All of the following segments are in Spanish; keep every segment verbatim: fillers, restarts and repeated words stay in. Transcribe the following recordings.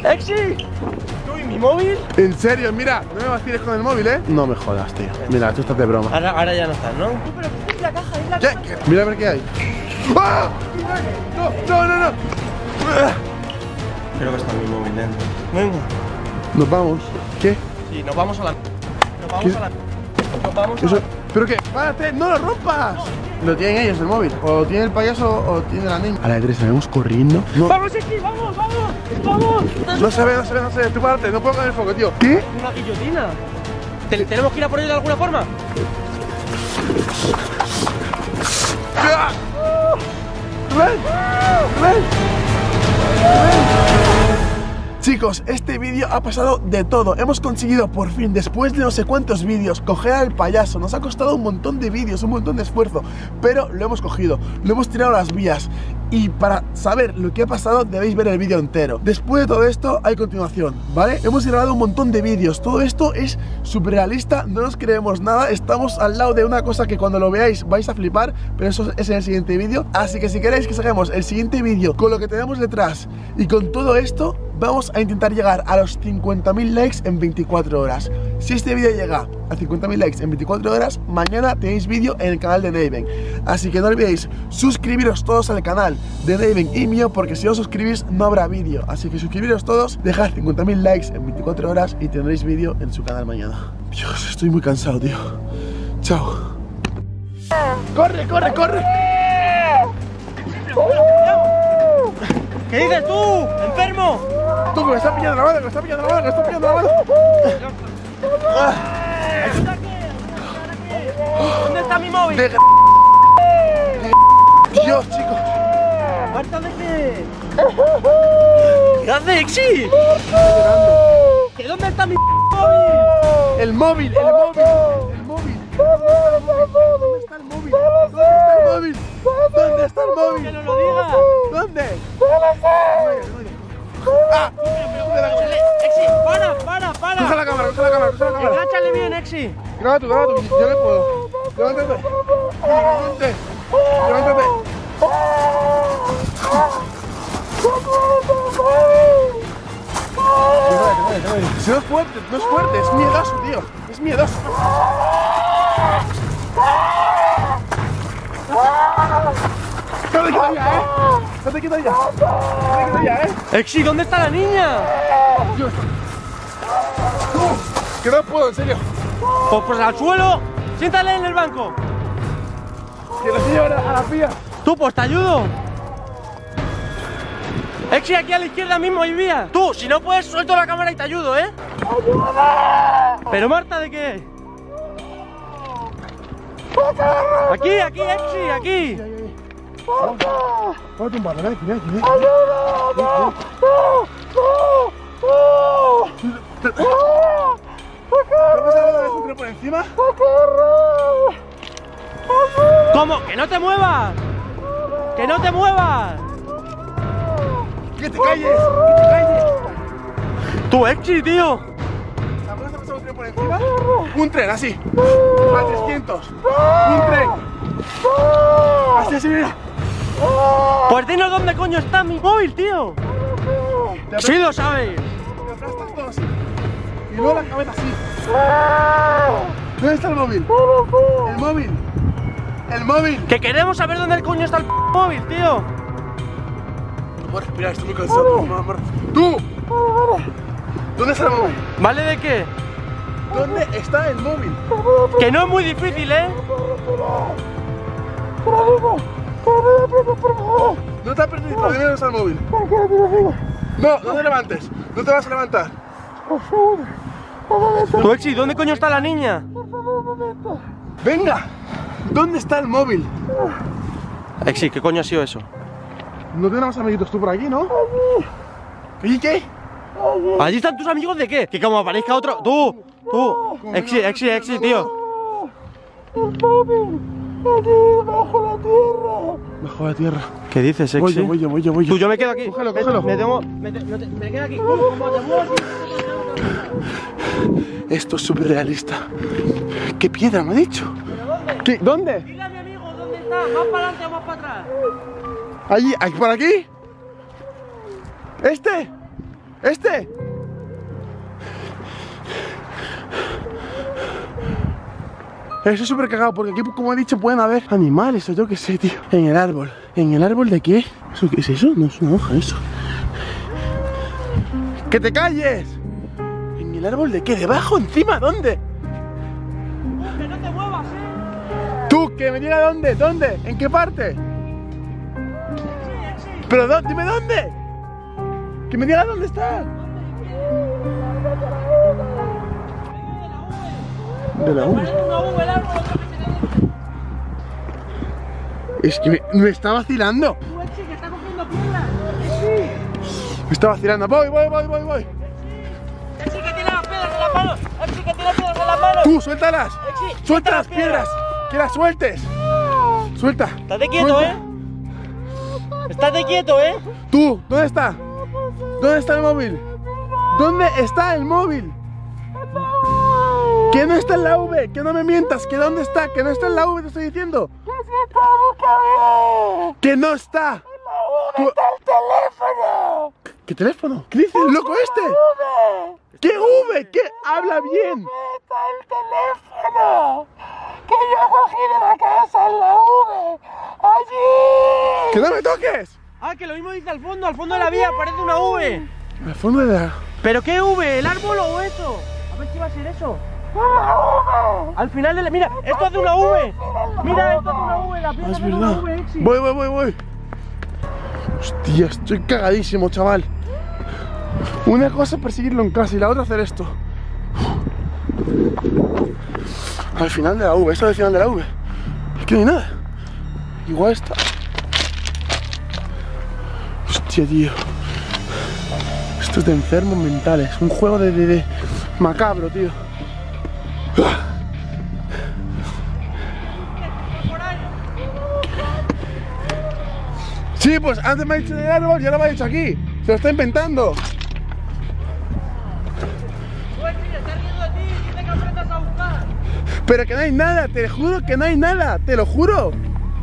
¡Exi! ¿Tú y mi móvil? En serio, mira, no me vaciles con el móvil, ¿eh? No me jodas, tío. Mira, tú estás de broma. Ahora, ahora ya no estás, ¿no? Tú, pero es la caja, es la ¿Qué? caja. ¿Qué? Mira a ver qué hay. ¡Ah! No, no, no, no. Creo que está mi móvil dentro. Venga. Nos vamos. ¿Qué? Sí, nos vamos a la... Nos vamos ¿Qué? a la... Nos vamos a Eso... la... ¿Pero qué? ¡Párate! ¡No lo rompas! Lo tienen ellos el móvil. O lo tiene el payaso o tiene la niña. A la de tres salimos corriendo. No. ¡Vamos, Exi! ¡Vamos, vamos! ¡Vamos! No se ve, no se ve, no se ve. Tú párate, no puedo con el foco, tío. ¿Qué? Una guillotina. ¿Te- ¿Tenemos que ir a por ello de alguna forma? ¡Ah! ¡Ven! ¡Ven! Chicos, este vídeo ha pasado de todo. Hemos conseguido por fin, después de no sé cuántos vídeos, coger al payaso. Nos ha costado un montón de vídeos, un montón de esfuerzo, pero lo hemos cogido, lo hemos tirado a las vías. Y para saber lo que ha pasado debéis ver el vídeo entero. Después de todo esto hay continuación, ¿vale? Hemos grabado un montón de vídeos. Todo esto es súper realista, no nos creemos nada. Estamos al lado de una cosa que cuando lo veáis vais a flipar, pero eso es en el siguiente vídeo. Así que si queréis que saquemos el siguiente vídeo con lo que tenemos detrás y con todo esto, vamos a intentar llegar a los cincuenta mil likes en veinticuatro horas. Si este vídeo llega a cincuenta mil likes en veinticuatro horas, mañana tenéis vídeo en el canal de Naven. Así que no olvidéis suscribiros todos al canal de Naven y mío, porque si os suscribís no habrá vídeo. Así que suscribiros todos, dejad cincuenta mil likes en veinticuatro horas y tendréis vídeo en su canal mañana. Dios, estoy muy cansado, tío. Chao. ¡Corre, corre, corre! ¿Qué dices tú? ¡Enfermo! Tú, que me está pillando la mano, que me está pillando la mano, que me está pillando la mano. ¿Ayuda qué? ¿Dónde está mi móvil? De... Dios, chicos. ¿Marta de qué? ¿Qué hace, Exi? ¿Que dónde está mi móvil? El móvil, el móvil, el móvil. ¿Dónde está el móvil? ¿Dónde está el móvil? ¿Dónde está el móvil? ¡Que no lo diga! ¿Dónde? ¡Ah! ¡Exi! ¡Para, para, para! Coge la cámara, coge la cámara, coge la cámara. Engáchale bien, Exi. Graba tú, graba tú, yo le puedo. Levántate. Levántate. Levántate. Si no es fuerte, no es fuerte, es miedoso, tío. Es miedoso. No te quito ya, eh. No te quito ya. No te quito ya, eh. Exi, ¿dónde está la niña? Dios. Que no puedo, en serio. Pues, pues al suelo. Siéntale en el banco. Que lo llevo a la vía. Tú, pues te ayudo. Exi, aquí a la izquierda mismo hay vía. Tú, si no puedes, suelto la cámara y te ayudo, ¿eh? ¡Ayúdame! ¿Pero Marta de qué? Aquí, aquí, Exi, aquí. Vamos a tumbarlo, ven aquí, ven aquí, ven aquí. ¿Te vas a dar un tiro por encima? ¿Cómo? ¡Que no te muevas! ¡Que no te muevas! ¡Que te calles! ¡Que te calles! ¡Tú, Exi, tío! ¿Alguna vez te ha pasado un tren por encima? Un tren, así. A trescientos. Un tren. Así, así, mira. Pues dinos dónde coño está mi móvil, tío. Sí lo sabes. Te aplastas todo así. Y luego la cabeza así. ¿Dónde está el móvil? El móvil. El móvil. Que queremos saber dónde coño está el móvil, tío. Voy a respirar, estoy muy cansado. ¡Tú! ¿Dónde está el móvil? ¿Vale de qué? ¿Dónde está el móvil? Que no es muy difícil, ¿eh? No te has perdido, ¿dónde está el móvil? No, no te levantes. No te vas a levantar. Tú, Exi, ¿dónde coño está la niña? Venga. ¿Dónde está el móvil? Exi, ¿qué coño ha sido eso? No tenemos amiguitos tú por aquí, ¿no? ¿Y qué? ¿Allí están tus amigos de qué? Que como aparezca otro... ¡Tú! ¡Tú! Exi, Exi, Exi, tío. El móvil. Aquí, bajo la tierra. Bajo la tierra. ¿Qué dices, Exi? Voy yo, voy yo, voy yo, voy yo. Tú, yo me quedo aquí. Cógelo, cógelo. Me, tengo, me, me, me quedo aquí. ¿Cómo te muevo? Esto es súper realista. ¿Qué piedra me ha dicho? ¿Pero dónde? ¿Qué? ¿Dónde? Dile a mi amigo dónde está. ¿Más para adelante o más para atrás? Allí, aquí, por aquí. ¿Este? ¿Este? Estoy súper cagado porque aquí, como he dicho, pueden haber animales o yo qué sé, tío. En el árbol. ¿En el árbol de qué? ¿Eso qué es eso? No es una hoja eso. ¡Que te calles! ¿En el árbol de qué? ¿Debajo? ¿Encima? ¿Dónde? ¡Que no te muevas, eh! Tú, que me diga dónde, ¿dónde? ¿En qué parte? Pero ¿dó- dime dónde. Que me diga dónde está. De la U. Es que me, me está vacilando. Exi, que está cogiendo piedras. Me está vacilando. Voy, voy, voy, voy, voy. Exi, que tiene las piedras en las manos. Exi, que tiene piedras en las manos. Tú, suéltalas. Exi, Suelta las piedras. Que las sueltes. Suelta. Estate quieto, Suelta. eh. Estate quieto, eh. Tú, ¿dónde está? ¿Dónde está el móvil? ¿Dónde está el móvil? Que no está en la V, que no me mientas, que dónde está, que no está en la V, te estoy diciendo. Que no está. Tú- ¡Está el teléfono! ¿Qué teléfono? ¿Qué dice el loco este? ¿Qué V? ¿Qué? Habla bien. ¡Está el teléfono! ¡Que yo cogí de la casa en la V! ¡Allí! ¡Que no me toques! Ah, que lo mismo dice al fondo, al fondo de la vía aparece una V. Al fondo de la... ¿Pero qué V? ¿El árbol o eso? A ver si va a ser eso. ¡Una V! Al final de la... Mira, esto hace una V. Mira, esto hace una V. La Ah, piedra es hace una verdad. V, Exi. Voy, voy, voy, voy. Hostia, estoy cagadísimo, chaval. Una cosa es perseguirlo en casa y la otra hacer esto. Al final de la V, esto es al final de la V. Es que no hay nada. Igual está. Hostia, tío. Esto es de enfermos mentales. Un juego de, de, de macabro, tío. Sí, pues antes me ha dicho en el árbol y ahora me ha dicho aquí. Se lo está inventando. Pues sí, está riendo de ti. Dice que aprendas a buscar. Pero que no hay nada, te juro que no hay nada, te lo juro.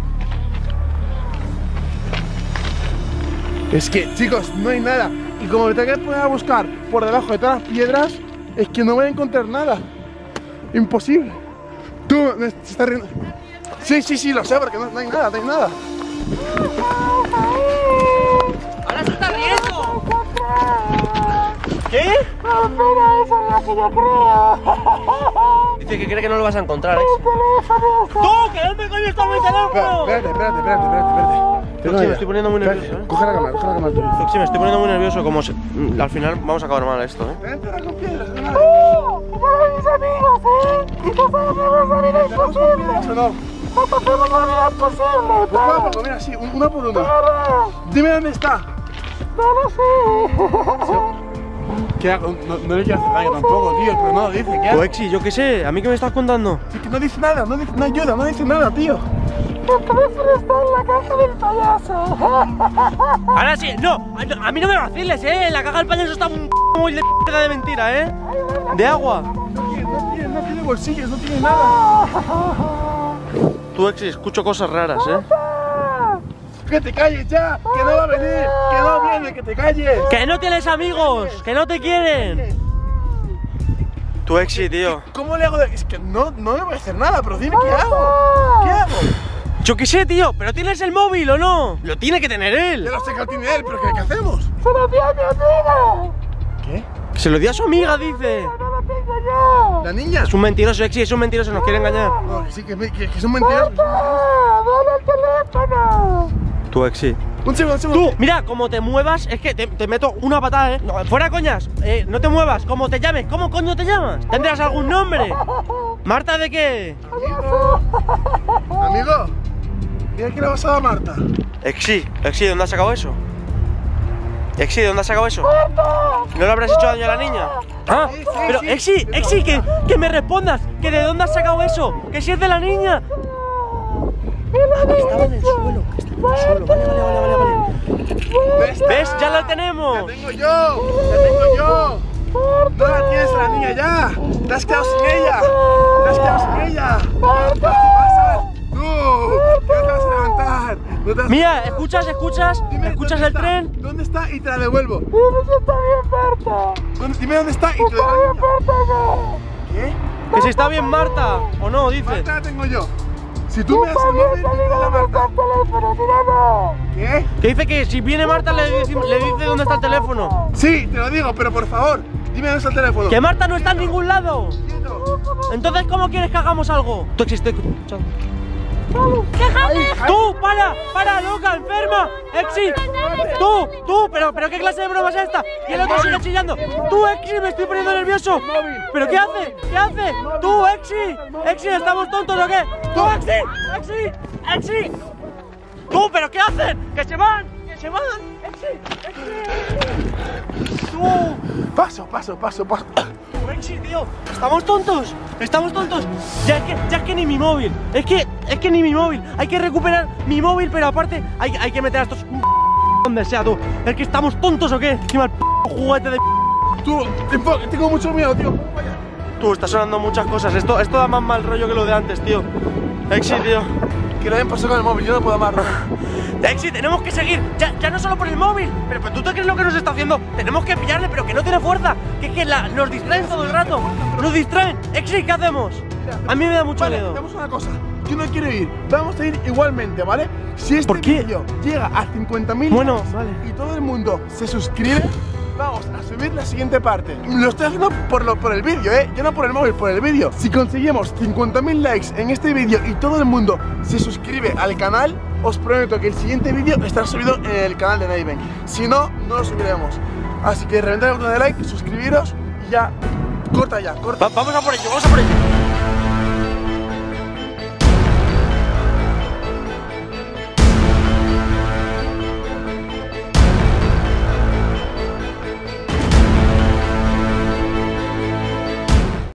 Es que, chicos, no hay nada. Y como me tengo que poner a buscar por debajo de todas las piedras, es que no voy a encontrar nada. Imposible. Tú, me estás riendo. Sí, sí, sí, lo sé, porque no, no hay nada, no hay nada. Ahora se está riendo. ¿Qué? ¡No, mira, eso es lo que yo creo! Dice que cree que no lo vas a encontrar, ¿eh? ¡El teléfono está... ¡Tú! ¿Que dónde coño está mi Espérate, teléfono? espérate, espérate, espérate, espérate. Roxy, me estoy poniendo muy Espérate, nervioso, ¿eh? Coge la cámara, coge la cámara tuya. Roxy, me estoy poniendo muy nervioso. Como se... mm, al final vamos a acabar mal esto, ¿eh? Vente ahora con piedras, ¿no? ¡Oh! ¡Mira mis amigos, eh! ¡Y tú sabes que vamos a vida imposible! ¿O no? ¡No te hacemos la vida imposible! Poco a poco, mira, sí, un- uno por uno. ¡Para! Dime dónde está. ¡No lo sé! ¿Qué hago? No, no le quiero hacer daño tampoco, tío, pero no lo dice. ¿Qué hago? Tú, Exi, yo qué sé. ¿A mí qué me estás contando? Sí, que no dice nada, no, dice, no ayuda, no dice nada, tío. ¡El teléfono está en la caja del payaso! Ahora sí, no, a, a mí no me vaciles, ¿eh? La caja del payaso está un muy de mierda de mentira, ¿eh? De agua. No tiene, no tiene, no tiene bolsillos, no tiene nada. Tú, Exi, escucho cosas raras, ¿eh? Que te calles ya, que no va a venir, que no viene, que te calles. ¡Que no tienes amigos! ¡Que no te quieren! Tú, Exi, tío. ¿Cómo le hago? de- Es que no, no le voy a hacer nada, pero dime qué hago. ¿Qué hago? Yo qué sé, tío, pero ¿tienes el móvil o no? Lo tiene que tener él. Ya lo sé que lo tiene él, pero ¿qué, qué hacemos? ¡Se lo di a mi amiga! ¿Qué? Se lo dio a su amiga, dice. ¡No lo tengo yo! ¿La niña? Es un mentiroso, Exi, es un mentiroso, nos quiere engañar. No, que sí, que, me- que, que son mentiras. ¡Ah! ¡Dale el teléfono! Tú, Exi. Un segundo, un segundo. Tú, mira, como te muevas, es que te, te meto una patada, ¿eh? No, fuera coñas, eh, no te muevas, como te llames, ¿cómo coño te llamas? ¿Tendrás algún nombre? ¿Marta de qué? Amigo, mira que le ha pasado a Marta. Exi, Exi, ¿de dónde has sacado eso? Exi, ¿de dónde has sacado eso? ¿No le habrás hecho daño a la niña? Ah, Sí, sí, pero sí. Exi, Exi, que, que me respondas, que de dónde has sacado eso, que si es de la niña. Ah, que estaba en el suelo, que estaba en el suelo, vale, vale, vale, vale, vale. ¿Ves? ¿Ves? Ya la tenemos. ¡La tengo yo! ¡La tengo yo! ¡No la tienes a la niña ya! ¡Te has quedado sin ella! ¡Te has quedado sin ella! ¿Qué pasa? ¡Tú! ¡Que no te vas a levantar! ¡No Mira, escuchas, escuchas, Dime escuchas dónde el está, tren. ¿Dónde está y te la devuelvo? Dime si está bien, Marta. ¿Dónde- Dime dónde está y te Está la bien, devuelvo. Marta, no. ¿Qué? Que si está bien Marta, o no, dice. Marta la tengo yo. Si tú me das Está el bien, móvil, te te digo doy la dónde está Marta. el teléfono, tirado. ¿Qué? Que dice que si viene Marta le dice, le dice dónde está el teléfono. Sí, te lo digo, pero por favor, dime dónde está el teléfono. Que Marta no está en ningún lado. Quieto. Entonces, ¿cómo quieres que hagamos algo? Tú existe. Chao. Ahí, ahí. ¡Tú! ¡Para! ¡Para, loca, enferma! ¡Exi! ¡Tú! ¡Tú! ¿Pero, pero qué clase de broma es esta? Y el otro sigue chillando. ¡Tú, Exi! ¡Me estoy poniendo nervioso! ¿Pero qué hace? ¿Qué hace? ¡Tú, Exi! ¡Exi! ¿Estamos tontos o qué? ¡Tú, Exi! ¡Exi! ¡Exi! ¡Tú! ¿Pero qué hacen? ¡Que se van! ¡Que se van! ¡Exi! ¡Exi! ¡Tú! Paso, paso, paso, paso. Exi, tío, estamos tontos, estamos tontos. Ya es que, ya es que ni mi móvil, es que, es que ni mi móvil. Hay que recuperar mi móvil, pero aparte hay, hay que meter a estos donde sea, tú. Es que estamos tontos o qué. Encima el juguete de. Tú, te- tengo mucho miedo, tío. Vaya. Tú, está sonando muchas cosas. Esto, esto da más mal rollo que lo de antes, tío. Exi, tío. Que lo hayan pasado con el móvil, yo no puedo amarlo. Exi, tenemos que seguir. Ya, ya no solo por el móvil. Pero, pero tú te crees lo que nos está haciendo. Tenemos que pillarle, pero que no tiene fuerza. Que es que la, nos distraen todo el rato. Nos distraen. Exi, ¿qué hacemos? A mí me da mucho Vale, miedo. hacemos una cosa. Yo no quiero ir. Vamos a ir igualmente, ¿vale? Si este ¿Por qué? vídeo llega a cincuenta mil Bueno, likes vale. y todo el mundo se suscribe, vamos a subir la siguiente parte. Lo estoy haciendo por, lo, por el vídeo, ¿eh? Yo no por el móvil, por el vídeo. Si conseguimos cincuenta mil likes en este vídeo y todo el mundo se suscribe al canal, os prometo que el siguiente vídeo estará subido en el canal de Neiven. Si no, no lo subiremos. Así que reventad el botón de like, suscribiros y ya. Corta ya, corta. Va- vamos a por ello, vamos a por ello.